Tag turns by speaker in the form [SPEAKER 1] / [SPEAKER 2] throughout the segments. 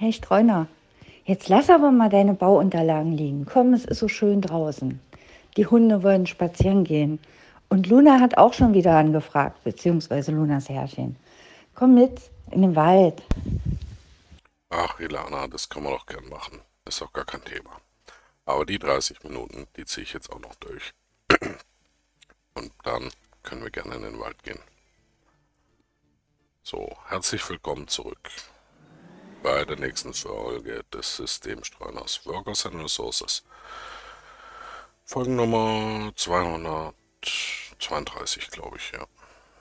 [SPEAKER 1] Hey Streuner, jetzt lass aber mal deine Bauunterlagen liegen. Komm, es ist so schön draußen. Die Hunde wollen spazieren gehen. Und Luna hat auch schon wieder angefragt, beziehungsweise Lunas Herrchen. Komm mit in den Wald.
[SPEAKER 2] Ach, Ilana, das kann man doch gern machen. Ist doch gar kein Thema. Aber die 30 Minuten, die ziehe ich jetzt auch noch durch. Und dann können wir gerne in den Wald gehen. So, herzlich willkommen zurück bei der nächsten Folge des Systemstreuners Workers and Resources. Folgennummer 232, glaube ich, ja.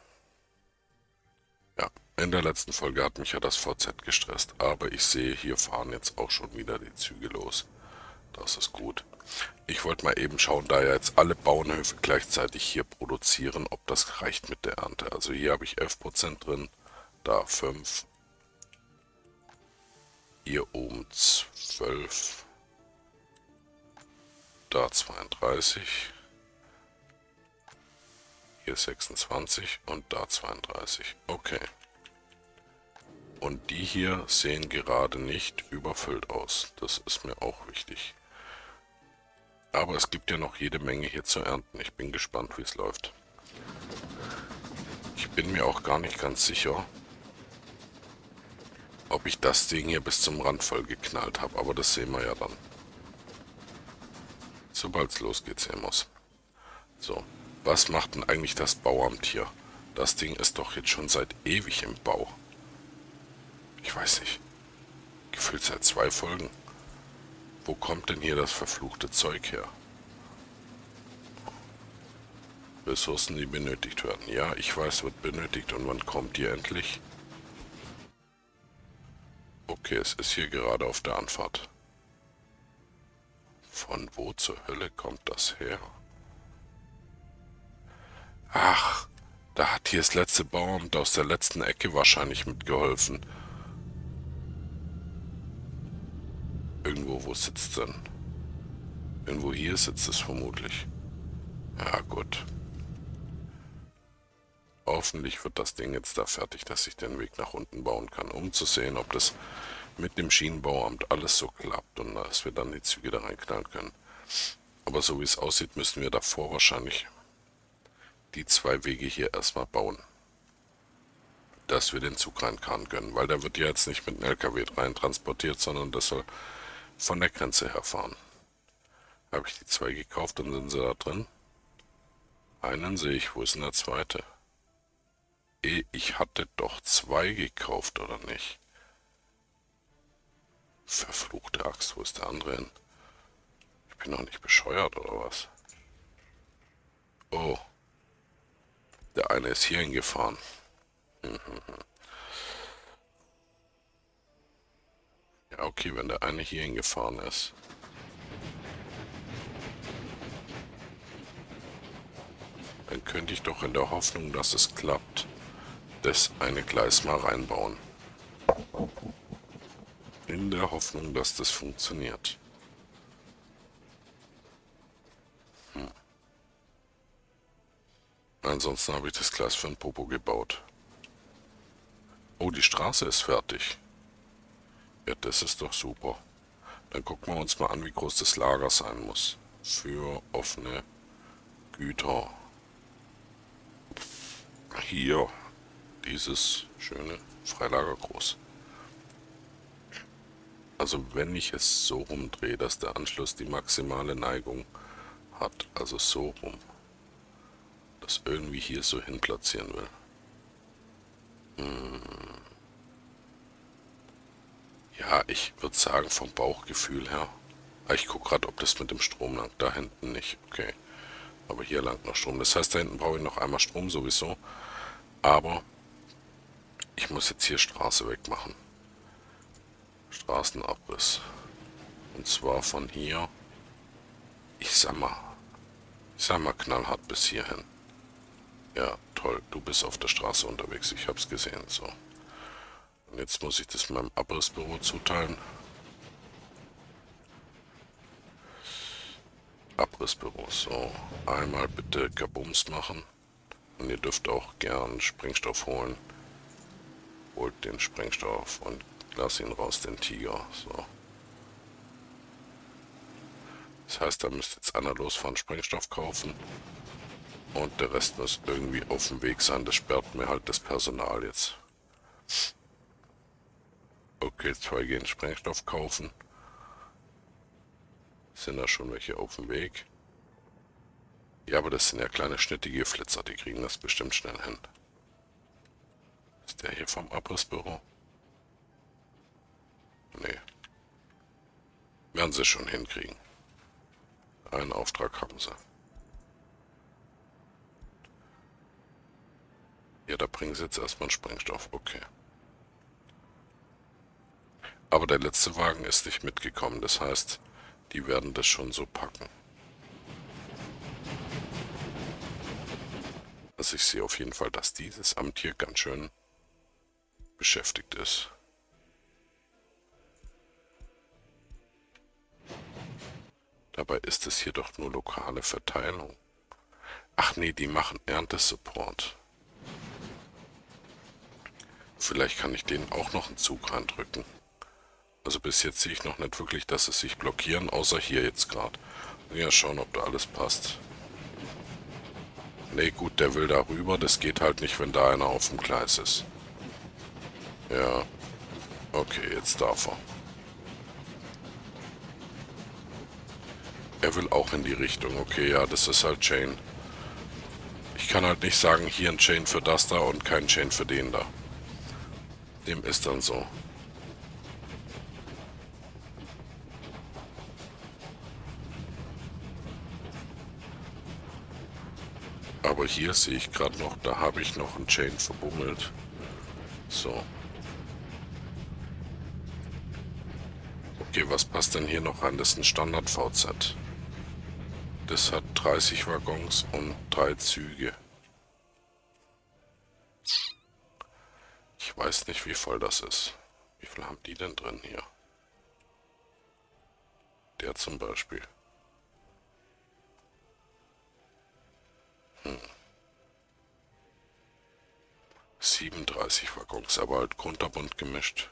[SPEAKER 2] Ja, in der letzten Folge hat mich ja das VZ gestresst, aber ich sehe, hier fahren jetzt auch schon wieder die Züge los. Das ist gut. Ich wollte mal eben schauen, da ja jetzt alle Bauernhöfe gleichzeitig hier produzieren, ob das reicht mit der Ernte. Also hier habe ich 11% drin, da 5, hier oben 12, da 32, hier 26 und da 32. Okay. Und die hier sehen gerade nicht überfüllt aus. Das ist mir auch wichtig. Aber es gibt ja noch jede Menge hier zu ernten. Ich bin gespannt, wie es läuft. Ich bin mir auch gar nicht ganz sicher, ob ich das Ding hier bis zum Rand voll geknallt habe. Aber das sehen wir ja dann. Sobald es losgeht, sehen wir's. So, was macht denn eigentlich das Bauamt hier? Das Ding ist doch jetzt schon seit ewig im Bau. Ich weiß nicht. Gefühlt seit 2 Folgen. Wo kommt denn hier das verfluchte Zeug her? Ressourcen, die benötigt werden. Ja, ich weiß, wird benötigt. Und wann kommt die endlich? Okay, es ist hier gerade auf der Anfahrt. Von wo zur Hölle kommt das her? Ach, da hat hier das letzte Bauamt aus der letzten Ecke wahrscheinlich mitgeholfen. Irgendwo, wo sitzt denn? Irgendwo hier sitzt es vermutlich. Ja, gut. Hoffentlich wird das Ding jetzt da fertig, dass ich den Weg nach unten bauen kann, um zu sehen, ob das mit dem Schienenbauamt alles so klappt und dass wir dann die Züge da reinknallen können. Aber so wie es aussieht, müssen wir davor wahrscheinlich die 2 Wege hier erstmal bauen, dass wir den Zug reinkarren können, weil der wird ja jetzt nicht mit einem LKW rein transportiert, sondern das soll von der Grenze herfahren. Habe ich die 2 gekauft, dann sind sie da drin. Einen sehe ich, wo ist denn der zweite? Ich hatte doch 2 gekauft, oder nicht? Verfluchte Axt, wo ist der andere hin? Ich bin doch nicht bescheuert, oder was? Oh, der eine ist hier hingefahren. Ja, okay, wenn der eine hier hingefahren ist. Dann könnte ich doch in der Hoffnung, dass es klappt, das eine Gleis mal reinbauen. In der Hoffnung, dass das funktioniert. Ansonsten habe ich das Gleis für ein Popo gebaut. Oh, die Straße ist fertig. Ja, das ist doch super. Dann gucken wir uns mal an, wie groß das Lager sein muss. Für offene Güter. Hier, dieses schöne Freilager groß. Also wenn ich es so rumdrehe, dass der Anschluss die maximale Neigung hat, also so rum, das irgendwie hier so hin platzieren will. Ja, ich würde sagen vom Bauchgefühl her. Ich gucke gerade, ob das mit dem Strom langt. Da hinten nicht, okay. Aber hier langt noch Strom. Das heißt, da hinten brauche ich noch einmal Strom sowieso. Aber ich muss jetzt hier Straße wegmachen. Straßenabriss. Und zwar von hier, ich sag mal knallhart bis hierhin. Ja, toll, du bist auf der Straße unterwegs, ich hab's gesehen, so. Und jetzt muss ich das meinem Abrissbüro zuteilen. Abrissbüro, so. Einmal bitte Kabums machen. Und ihr dürft auch gern Sprengstoff holen. Holt den Sprengstoff und Lass ihn raus, den Tiger. So. Das heißt, da müsste jetzt einer losfahren, Sprengstoff kaufen. Und der Rest muss irgendwie auf dem Weg sein. Das sperrt mir halt das Personal jetzt. Okay, 2 gehen Sprengstoff kaufen. Sind da schon welche auf dem Weg? Ja, aber das sind ja kleine schnittige Flitzer, die kriegen das bestimmt schnell hin. Ist der hier vom Abrissbüro? Nee. Werden sie schon hinkriegen. Einen Auftrag haben sie. Ja, da bringen sie jetzt erstmal einen Sprengstoff. Okay. Aber der letzte Wagen ist nicht mitgekommen. Das heißt, die werden das schon so packen. Also ich sehe auf jeden Fall, dass dieses Amt hier ganz schön beschäftigt ist. Dabei ist es hier doch nur lokale Verteilung. Ach nee, die machen Erntesupport. Vielleicht kann ich denen auch noch einen Zug reindrücken. Also bis jetzt sehe ich noch nicht wirklich, dass sie sich blockieren, außer hier jetzt gerade. Ja, schauen, ob da alles passt. Nee, gut, der will da rüber. Das geht halt nicht, wenn da einer auf dem Gleis ist. Ja. Okay, jetzt darf er. Er will auch in die Richtung. Okay, ja, das ist halt Chain. Ich kann halt nicht sagen, hier ein Chain für das da und kein Chain für den da. Dem ist dann so. Aber hier sehe ich gerade noch, da habe ich noch ein Chain verbummelt. So. Okay, was passt denn hier noch rein? Das ist ein Standard-VZ. Das hat 30 Waggons und 3 Züge. Ich weiß nicht, wie voll das ist. Wie viel haben die denn drin hier? Der zum Beispiel. 37 Waggons, aber halt kunterbunt gemischt.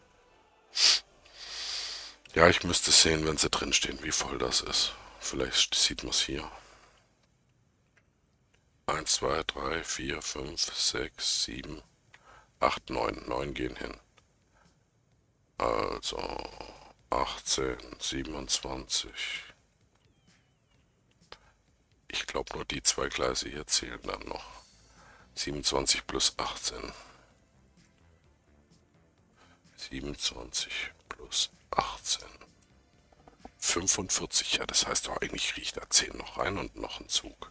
[SPEAKER 2] Ja, ich müsste sehen, wenn sie drinstehen, wie voll das ist. Vielleicht sieht man es hier. 1, 2, 3, 4, 5, 6, 7, 8, 9. 9 gehen hin. Also 18, 27. Ich glaube, nur die 2 Gleise hier zählen dann noch. 27 plus 18. 27 plus 18. 45. Ja, das heißt doch, eigentlich kriege ich da 10 noch rein und noch einen Zug.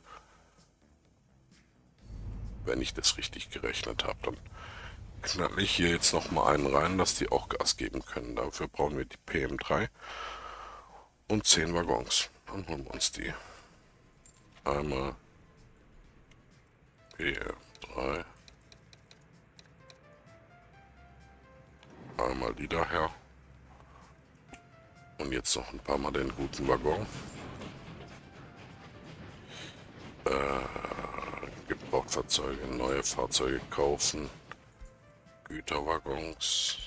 [SPEAKER 2] Wenn ich das richtig gerechnet habe, dann knalle ich hier jetzt noch mal einen rein, dass die auch Gas geben können. Dafür brauchen wir die PM3 und 10 Waggons. Dann holen wir uns die. Einmal PM3. Einmal die daher. Und jetzt noch ein paar Mal den guten Waggon. Gebrauchtfahrzeuge, neue Fahrzeuge kaufen. Güterwaggons.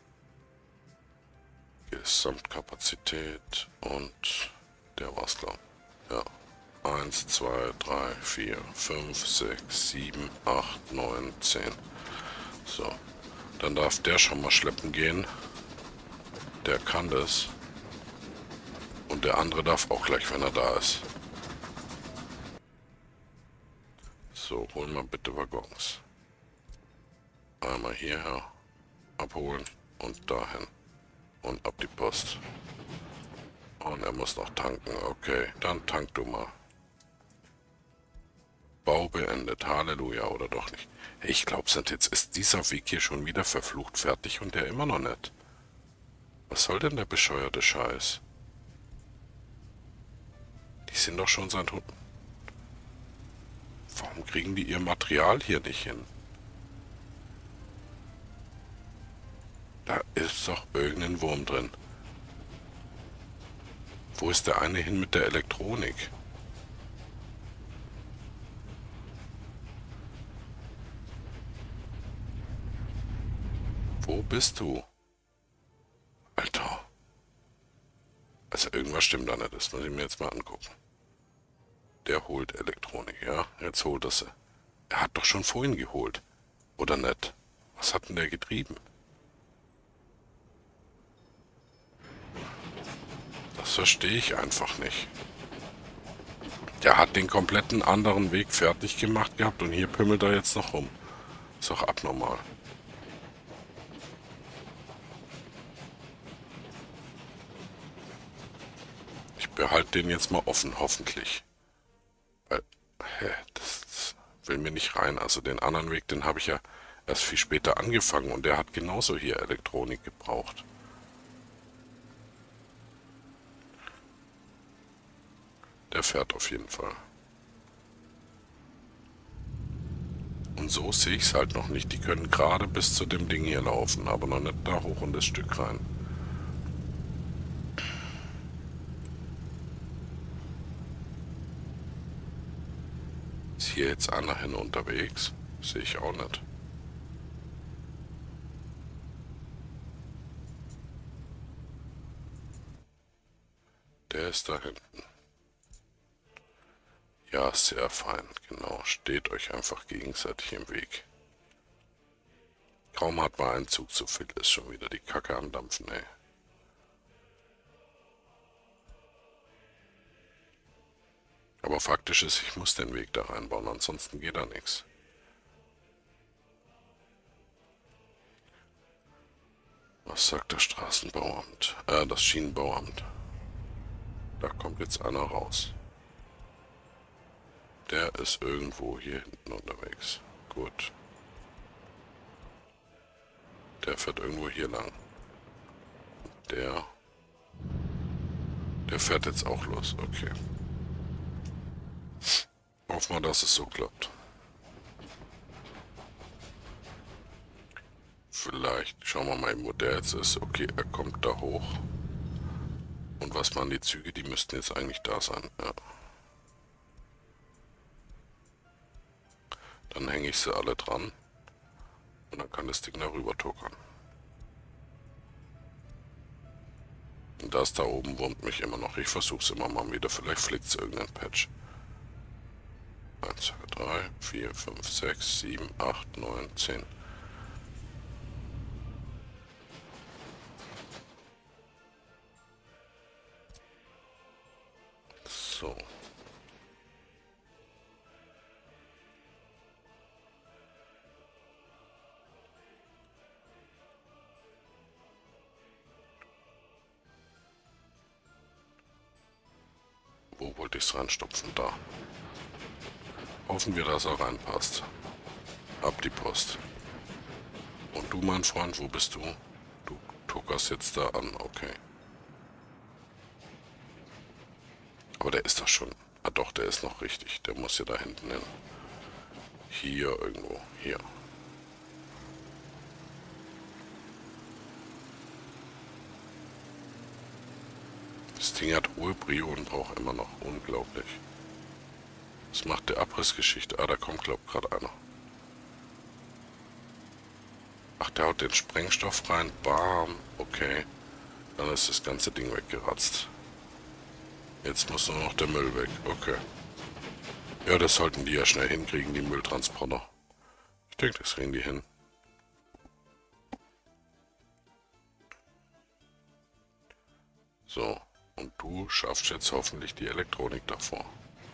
[SPEAKER 2] Gesamtkapazität und der war's, glaube ich. Ja. 1, 2, 3, 4, 5, 6, 7, 8, 9, 10. So. Dann darf der schon mal schleppen gehen. Der kann das. Und der andere darf auch gleich, wenn er da ist. So, holen wir bitte Waggons. Einmal hierher abholen und dahin. Und ab die Post. Und er muss noch tanken. Okay, dann tank du mal. Bau beendet. Halleluja, oder doch nicht? Ich glaube, jetzt ist dieser Weg hier schon wieder verflucht fertig und der immer noch nicht. Was soll denn der bescheuerte Scheiß? Die sind doch schon seit Hunden. Warum kriegen die ihr Material hier nicht hin? Da ist doch irgendein Wurm drin. Wo ist der eine hin mit der Elektronik? Wo bist du? Alter. Also irgendwas stimmt da nicht, das muss ich mir jetzt mal angucken. Der holt Elektronik, ja? Jetzt holt er sie. Er hat doch schon vorhin geholt. Oder nicht? Was hat denn der getrieben? Das verstehe ich einfach nicht. Der hat den kompletten anderen Weg fertig gemacht gehabt und hier pimmelt er jetzt noch rum. Ist doch abnormal. Ich behalte den jetzt mal offen, hoffentlich. Weil, das will mir nicht rein. Also den anderen Weg, den habe ich ja erst viel später angefangen und der hat genauso hier Elektronik gebraucht. Der fährt auf jeden Fall. Und so sehe ich es halt noch nicht. Die können gerade bis zu dem Ding hier laufen, aber noch nicht da hoch in das Stück rein. Ist hier jetzt einer hin unterwegs? Sehe ich auch nicht. Der ist da hinten. Ja, sehr fein, genau. Steht euch einfach gegenseitig im Weg. Kaum hat man einen Zug zu viel, ist schon wieder die Kacke am Dampfen, ey. Aber faktisch ist, ich muss den Weg da reinbauen, ansonsten geht da nichts. Was sagt das Straßenbauamt? Das Schienenbauamt. Da kommt jetzt einer raus. Der ist irgendwo hier hinten unterwegs. Gut. Der fährt irgendwo hier lang. Der fährt jetzt auch los. Okay. Hoffen wir, dass es so klappt. Vielleicht schauen wir mal, wo der jetzt ist. Okay, er kommt da hoch. Und was waren die Züge? Die müssten jetzt eigentlich da sein. Ja. Dann hänge ich sie alle dran. Und dann kann das Ding da rüber tuckern. Und das da oben wurmt mich immer noch. Ich versuche es immer mal wieder. Vielleicht flickt es irgendein Patch. 1, 2, 3, 4, 5, 6, 7, 8, 9, 10. So. Wo wollte ich es reinstopfen? Da. Hoffen wir, dass er reinpasst. Ab die Post. Und du, mein Freund, wo bist du? Du tuckerst jetzt da an, okay. Aber der ist doch schon... Ah doch, der ist noch richtig. Der muss ja da hinten hin. Hier irgendwo. Hier. Das Ding hat hohe Brio und braucht immer noch. Unglaublich. Was macht der Abrissgeschichte? Ah, da kommt, glaub ich, gerade einer. Ach, der haut den Sprengstoff rein. Bam. Okay. Dann ist das ganze Ding weggeratzt. Jetzt muss nur noch der Müll weg. Okay. Ja, das sollten die ja schnell hinkriegen, die Mülltransporter. Ich denke, das kriegen die hin. So. Und du schaffst jetzt hoffentlich die Elektronik davor.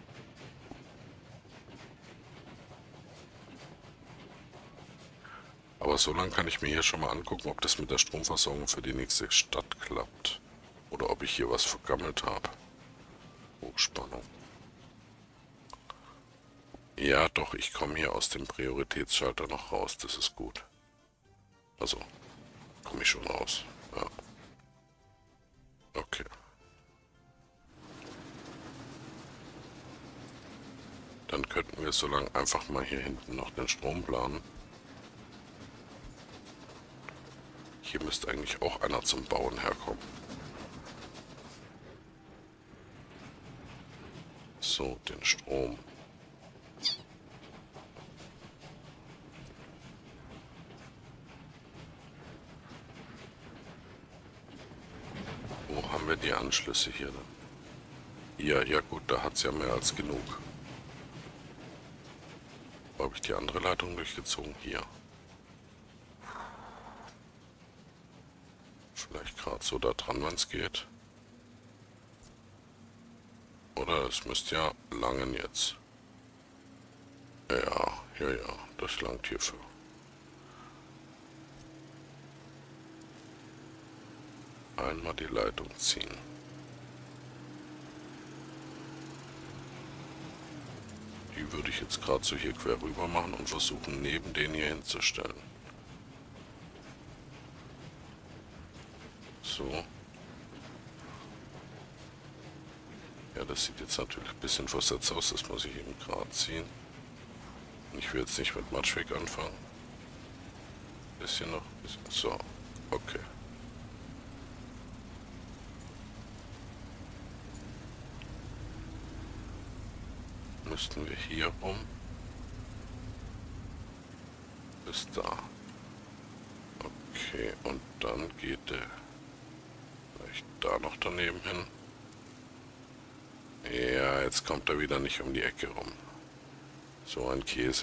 [SPEAKER 2] Aber so lange kann ich mir hier schon mal angucken, ob das mit der Stromversorgung für die nächste Stadt klappt. Oder ob ich hier was vergammelt habe. Hochspannung. Ja, doch, ich komme hier aus dem Prioritätsschalter noch raus. Das ist gut. Also, komme ich schon raus. Ja. Okay. Dann könnten wir so lange einfach mal hier hinten noch den Strom planen. Hier müsste eigentlich auch einer zum Bauen herkommen. So, den Strom. wir die Anschlüsse hier dann? Ja, ja gut, da hat es ja mehr als genug. Wo habe ich die andere Leitung durchgezogen? Hier. Vielleicht gerade so da dran, wenn es geht. Oder es müsste ja langen jetzt. Ja, ja, ja, das langt hierfür. Einmal die Leitung ziehen. Die würde ich jetzt gerade so hier quer rüber machen und versuchen, neben den hier hinzustellen. So. Ja, das sieht jetzt natürlich ein bisschen versetzt aus, das muss ich eben gerade ziehen. Ich will jetzt nicht mit Matschweg anfangen. Bisschen noch. So, okay. Müssten wir hier rum. Bis da. Okay, und dann geht der vielleicht da noch daneben hin. Ja, jetzt kommt er wieder nicht um die Ecke rum. So ein Käse.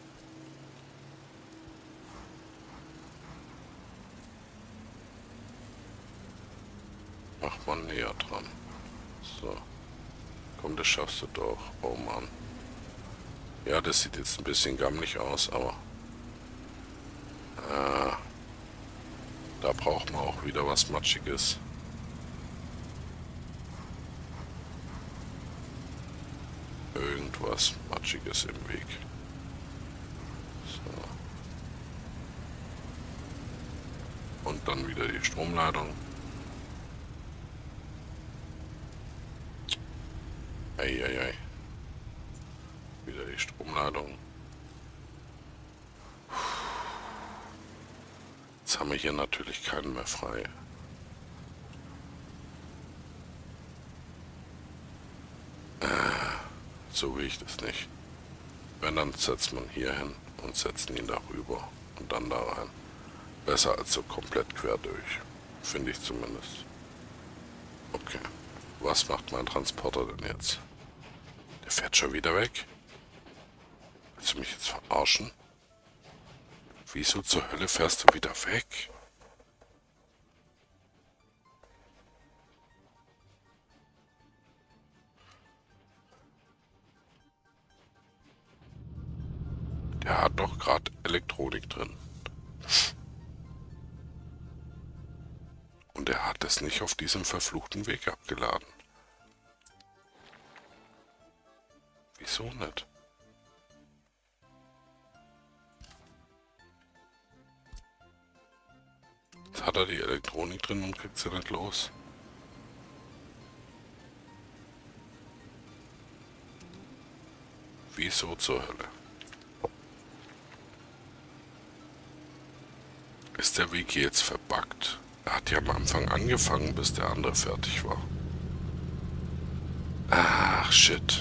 [SPEAKER 2] Mach mal näher dran. So. Komm, das schaffst du doch. Oh Mann. Ja, das sieht jetzt ein bisschen gammelig aus, aber da braucht man auch wieder was Matschiges. Irgendwas Matschiges im Weg. So. Und dann wieder die Stromleitung. Eieiei. Wieder die Stromleitung. Jetzt haben wir hier natürlich keinen mehr frei. So will ich das nicht. Wenn, dann setzt man hier hin und setzen ihn darüber und dann da rein. Besser als so komplett quer durch. Finde ich zumindest. Okay. Was macht mein Transporter denn jetzt? Der fährt schon wieder weg? Willst du mich jetzt verarschen? Wieso zur Hölle fährst du wieder weg? Der hat doch gerade Elektronik drin. Und er hat es nicht auf diesem verfluchten Weg abgeladen. Wieso nicht? Jetzt hat er die Elektronik drin und kriegt sie nicht los. Wieso zur Hölle? Ist der Weg jetzt verbuggt? Er hat ja am Anfang angefangen, bis der andere fertig war. Ach, shit.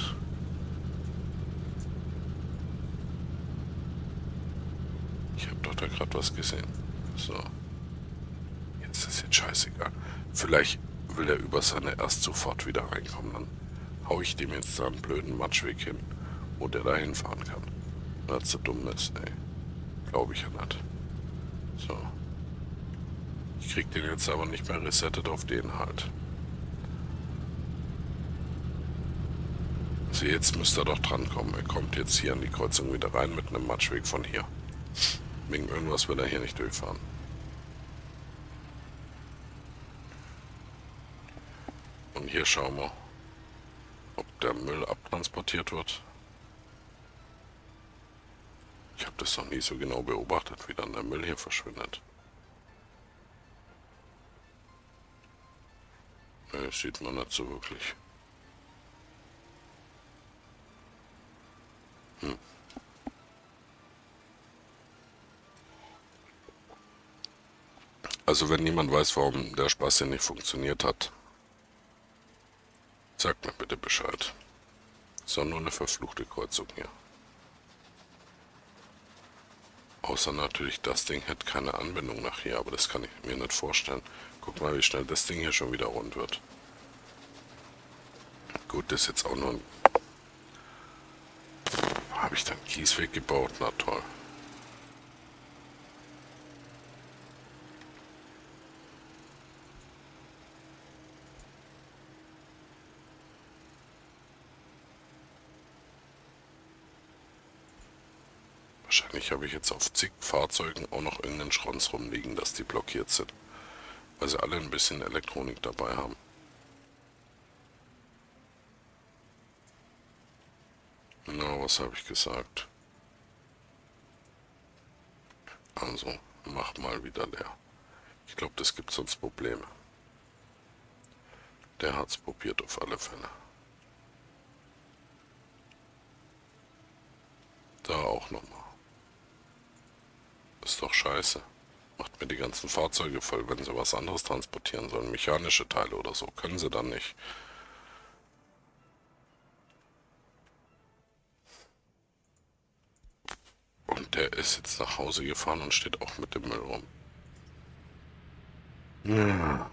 [SPEAKER 2] Ich habe doch da gerade was gesehen. So. Jetzt ist jetzt scheißegal. Vielleicht will er über seine erst sofort wieder reinkommen. Dann hau ich dem jetzt da einen blöden Matschweg hin, wo der da hinfahren kann. Weil er zu dumm ist, ey. Glaube ich ja nicht. So. Ich krieg den jetzt aber nicht mehr resettet auf den halt. Also jetzt müsste er doch drankommen. Er kommt jetzt hier an die Kreuzung wieder rein mit einem Matschweg von hier. Wegen irgendwas will er hier nicht durchfahren. Und hier schauen wir, ob der Müll abtransportiert wird. Ich habe das noch nie so genau beobachtet, wie dann der Müll hier verschwindet. Nee, das sieht man nicht so wirklich. Also wenn niemand weiß, warum der Spaß hier nicht funktioniert hat, sagt mir bitte Bescheid. Ist doch nur eine verfluchte Kreuzung hier. Außer natürlich, das Ding hätte keine Anbindung nach hier, aber das kann ich mir nicht vorstellen. Guck mal, wie schnell das Ding hier schon wieder rund wird. Gut, das ist jetzt auch nur ein... Habe ich dann Kiesweg gebaut? Na toll. Wahrscheinlich habe ich jetzt auf zig Fahrzeugen auch noch irgendeinen Schrons rumliegen, dass die blockiert sind. Weil sie alle ein bisschen Elektronik dabei haben. Na, was habe ich gesagt? Also, mach mal wieder leer. Ich glaube, das gibt sonst Probleme. Der hat's probiert auf alle Fälle. Da auch nochmal. Ist doch scheiße. Macht mir die ganzen Fahrzeuge voll, wenn sie was anderes transportieren sollen. Mechanische Teile oder so. Können sie dann nicht. Und der ist jetzt nach Hause gefahren und steht auch mit dem Müll rum. Ja.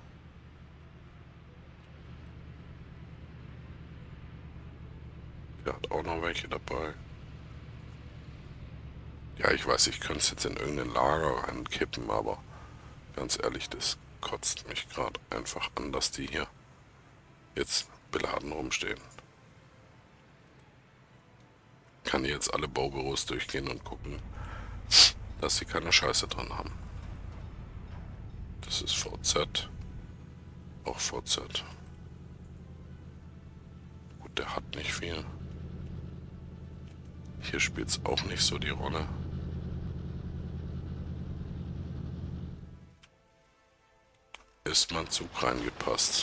[SPEAKER 2] Der hat auch noch welche dabei. Ja, ich weiß, ich könnte es jetzt in irgendein Lager reinkippen, aber ganz ehrlich, das kotzt mich gerade einfach an, dass die hier jetzt beladen rumstehen. Kann ich jetzt alle Baubüros durchgehen und gucken, dass sie keine Scheiße dran haben. Das ist VZ. Auch VZ. Gut, der hat nicht viel. Hier spielt es auch nicht so die Rolle. Ist mein Zug reingepasst.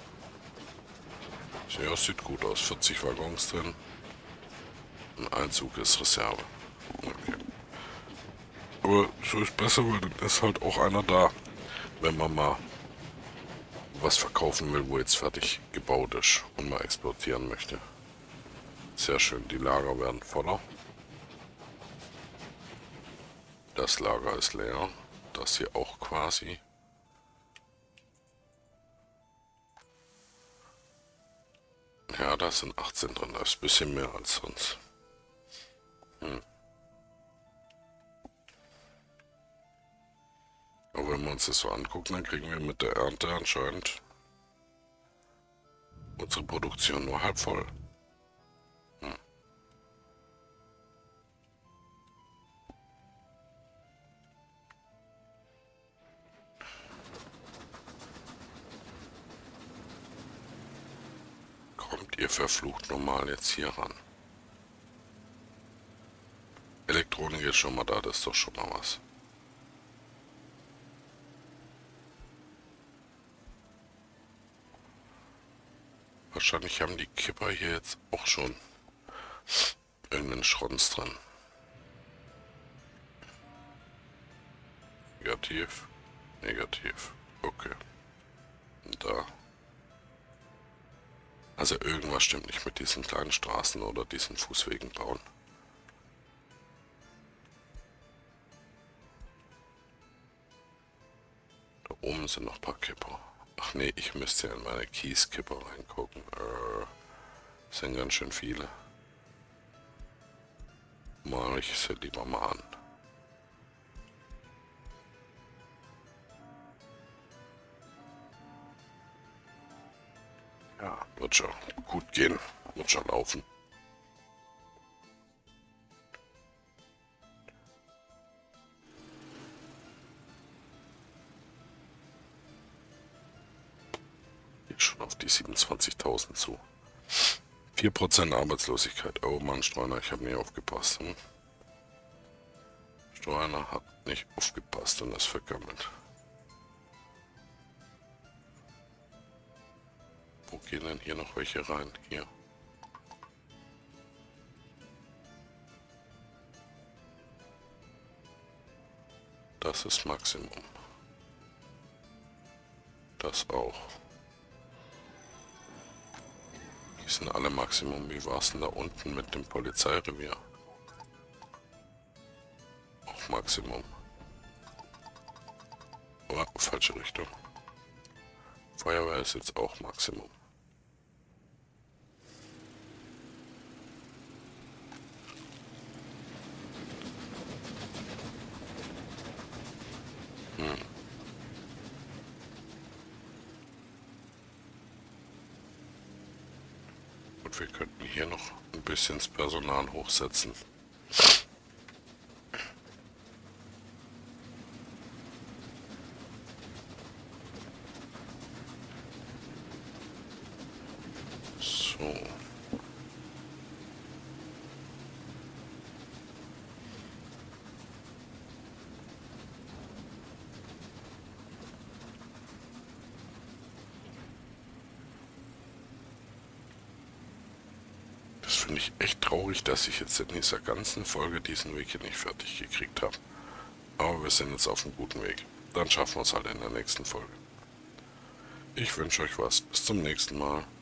[SPEAKER 2] Ja, sieht gut aus. 40 Waggons drin. Und ein Zug ist Reserve. Okay. Aber so ist besser, weil dann ist halt auch einer da, wenn man mal was verkaufen will, wo jetzt fertig gebaut ist und mal exportieren möchte. Sehr schön, die Lager werden voller. Das Lager ist leer. Das hier auch quasi. Ja, da sind 18 drin, da ist ein bisschen mehr als sonst. Aber wenn wir uns das so angucken, dann kriegen wir mit der Ernte anscheinend unsere Produktion nur halb voll. Kommt ihr verflucht normal jetzt hier ran. Elektronik ist schon mal da, das ist doch schon mal was. Wahrscheinlich haben die Kipper hier jetzt auch schon irgendeinen Schrons dran. Negativ, negativ, okay. Und da. Also irgendwas stimmt nicht mit diesen kleinen Straßen oder diesen Fußwegen bauen. Da oben sind noch ein paar Kipper. Ach nee, ich müsste ja in meine Kieskipper reingucken. Sind ganz schön viele. Mal ich sie lieber mal an. Ja, wird schon gut gehen. Wird schon laufen. Geht schon auf die 27.000 zu. 4% Arbeitslosigkeit. Oh Mann, Streuner, ich habe nicht aufgepasst. Streuner hat nicht aufgepasst und ist vergammelt. Wo gehen denn hier noch welche rein? Hier. Das ist Maximum. Das auch. Die sind alle Maximum. Wie war es denn da unten mit dem Polizeirevier? Auch Maximum. Oh, falsche Richtung. Feuerwehr ist jetzt auch Maximum. Und wir könnten hier noch ein bisschen das Personal hochsetzen. So. Das finde ich echt traurig, dass ich jetzt in dieser ganzen Folge diesen Weg hier nicht fertig gekriegt habe. Aber wir sind jetzt auf einem guten Weg. Dann schaffen wir es halt in der nächsten Folge. Ich wünsche euch was. Bis zum nächsten Mal.